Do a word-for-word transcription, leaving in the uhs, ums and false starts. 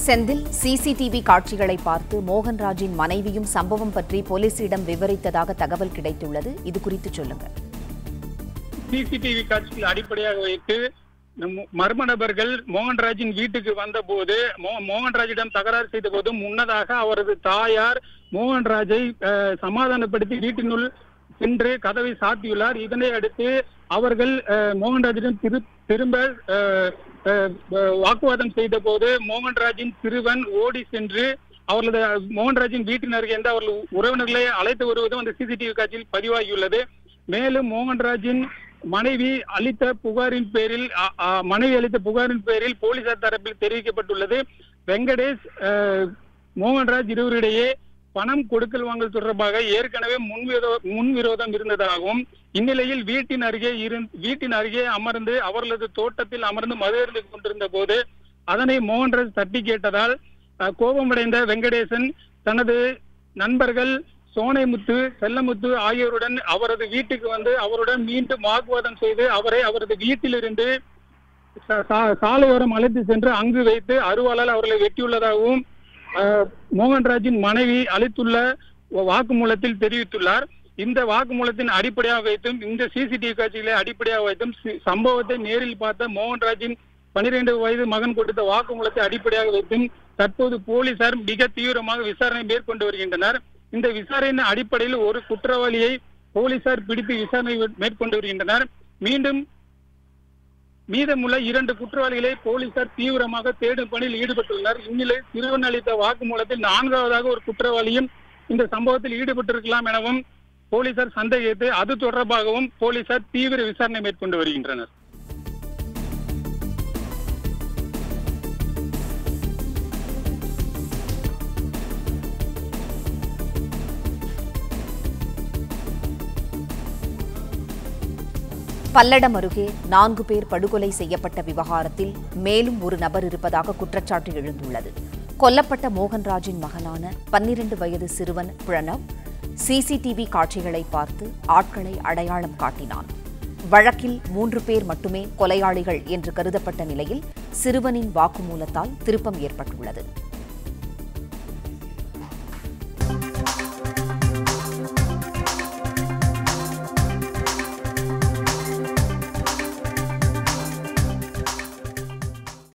Senthil CCTV காட்சிகளை பார்த்து மோகன்ராஜின் மனைவியும் சம்பவம் பற்றி போலீசிடம் விவரித்ததாக தகவல் கிடைத்துள்ளது. இது குறித்து சொல்லுங்க. சிசிடிவி காட்சிகள் அடிப்படையாக வைத்து மர்ம நபர்கள் மோகன்ராஜின் வீட்டுக்கு வந்தபோது மோகன்ராஜிடம் தகராறு செய்த போது முன்னதாக அவரது தாயார் மோகன்ராஜை சமாதானப்படுத்தி வீட்டினுள் சென்று கதவை சாத்தியுள்ளார். இதனை அடுத்து அவர்கள் மோகன்ராஜிடம் திரு திரும்ப வாக்குவாதம் செய்த போது மோகன்ராஜின் சிறுவன் ஓடி சென்று அவர்களது மோகன்ராஜின் வீட்டின் அருகே இருந்து அவர்கள் உறவினர்களை அழைத்து வருவதும் அந்த சிசிடிவி காட்சியில் பதிவாகியுள்ளது. மேலும் மோகன்ராஜின் மனைவி அளித்த புகாரின் பேரில் மனைவி அளித்த புகாரின் பேரில் போலீசார் தரப்பில் தெரிவிக்கப்பட்டுள்ளது. வெங்கடேஷ் மோகன்ராஜ் இருவரிடையே பணம் கொடுக்கல் வாங்கல் தொடர்பாக ஏற்கனவே முன்விரோ முன்விரோதம் இருந்ததாகவும் இந்நிலையில் வீட்டின் அருகே இருந்து வீட்டின் அருகே அமர்ந்து அவர்களது தோட்டத்தில் அமர்ந்து மது அருந்து கொண்டிருந்த போது அதனை மோகன்ராஜ் தட்டி கேட்டதால் கோபமடைந்த வெங்கடேசன் தனது நண்பர்கள் சோனைமுத்து செல்லமுத்து ஆகியோருடன் அவரது வீட்டுக்கு வந்து அவருடன் மீண்டும் வாக்குவாதம் செய்து அவரை அவரது வீட்டிலிருந்து சாலையோரம் அழைத்து சென்று அங்கு வைத்து அருவாளால் அவர்களை வெட்டியுள்ளதாகவும் மோகன்ராஜின் மனைவி அளித்துள்ள வாக்குமூலத்தில் தெரிவித்துள்ளார். இந்த வாக்குமூலத்தின் அடிப்படையாக வைத்தும் இந்த சிசிடிவி காட்சிகளை அடிப்படையாக வைத்தும் சம்பவத்தை நேரில் பார்த்த மோகன்ராஜின் பனிரெண்டு வயது மகன் கொடுத்த வாக்குமூலத்தை அடிப்படையாக வைத்தும் தற்போது போலீசார் மிக தீவிரமாக விசாரணை மேற்கொண்டு வருகின்றனர். இந்த விசாரணையின் அடிப்படையில் ஒரு குற்றவாளியை போலீசார் பிடித்து விசாரணை மேற்கொண்டு வருகின்றனர். மீண்டும் மீதமுள்ள இரண்டு குற்றவாளிகளை போலீசார் தீவிரமாக தேடும் பணியில் ஈடுபட்டுள்ளனர். இந்நிலை சிறுவன் அளித்த வாக்குமூலத்தில் நான்காவதாக ஒரு குற்றவாளியும் இந்த சம்பவத்தில் ஈடுபட்டிருக்கலாம் எனவும் போலீசார் சந்தேகித்து அது தொடர்பாகவும் போலீசார் தீவிர விசாரணை மேற்கொண்டு வருகின்றனர். பல்லடம் அருகே நான்கு பேர் படுகொலை செய்யப்பட்ட விவகாரத்தில் மேலும் ஒரு நபர் இருப்பதாக குற்றச்சாட்டு எழுந்துள்ளது. கொல்லப்பட்ட மோகன்ராஜின் மகனான பன்னிரண்டு வயது சிறுவன் பிரணவ் சிசிடிவி காட்சிகளை பார்த்து ஆட்களை அடையாளம் காட்டினான். வழக்கில் மூன்று பேர் மட்டுமே கொலையாளிகள் என்று கருதப்பட்ட நிலையில் சிறுவனின் வாக்குமூலத்தால் திருப்பம் ஏற்பட்டுள்ளது.